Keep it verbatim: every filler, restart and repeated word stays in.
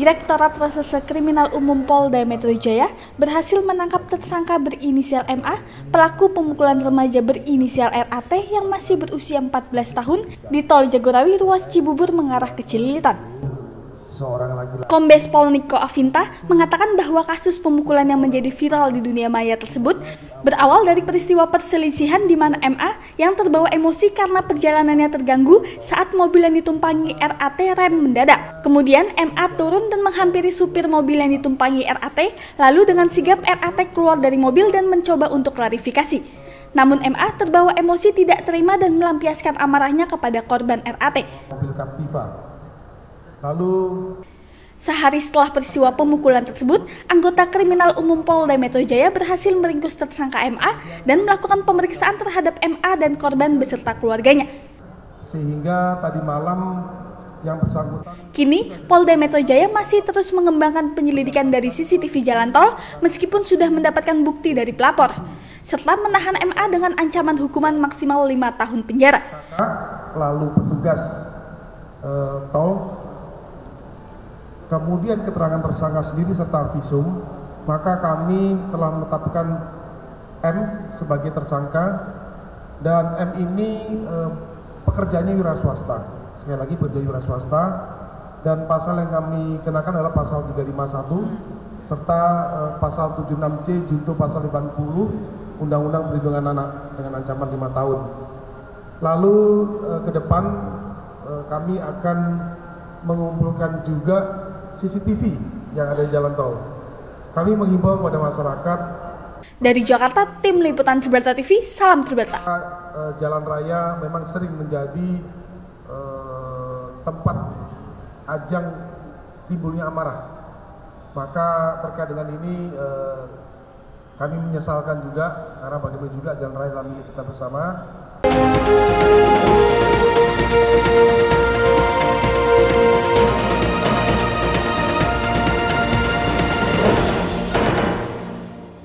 Direktorat Reserse Kriminal Umum Polda Metro Jaya berhasil menangkap tersangka berinisial M A, pelaku pemukulan remaja berinisial R A T yang masih berusia empat belas tahun di Tol Jagorawi ruas Cibubur mengarah ke Cililitan. Kombes Pol Niko Afinta mengatakan bahwa kasus pemukulan yang menjadi viral di dunia maya tersebut berawal dari peristiwa perselisihan di mana M A yang terbawa emosi karena perjalanannya terganggu saat mobil yang ditumpangi R A T rem mendadak. Kemudian M A turun dan menghampiri supir mobil yang ditumpangi R A T, lalu dengan sigap R A T keluar dari mobil dan mencoba untuk klarifikasi. Namun M A terbawa emosi tidak terima dan melampiaskan amarahnya kepada korban R A T. Mobil Captiva. Lalu sehari setelah peristiwa pemukulan tersebut, anggota kriminal umum Polda Metro Jaya berhasil meringkus tersangka M A dan melakukan pemeriksaan terhadap M A dan korban beserta keluarganya. Sehingga tadi malam yang bersangkutan. Kini, Polda Metro Jaya masih terus mengembangkan penyelidikan dari C C T V jalan tol meskipun sudah mendapatkan bukti dari pelapor, serta menahan M A dengan ancaman hukuman maksimal lima tahun penjara. Lalu petugas eh, tol, kemudian keterangan tersangka sendiri serta visum, maka kami telah menetapkan M sebagai tersangka, dan M ini eh, pekerjaannya wira swasta. Sekali lagi pekerja wira swasta, dan pasal yang kami kenakan adalah pasal tiga lima satu serta eh, pasal tujuh puluh enam C junto pasal delapan puluh Undang-Undang Perlindungan Anak dengan ancaman lima tahun. Lalu eh, ke depan eh, kami akan mengumpulkan juga C C T V yang ada di jalan tol. Kami menghimbau kepada masyarakat. Dari Jakarta, tim liputan Tribrata T V, salam Tribrata. Uh, jalan raya memang sering menjadi uh, tempat ajang timbulnya amarah. Maka terkait dengan ini uh, kami menyesalkan juga, karena bagaimana juga jalan raya dalam milik kita bersama.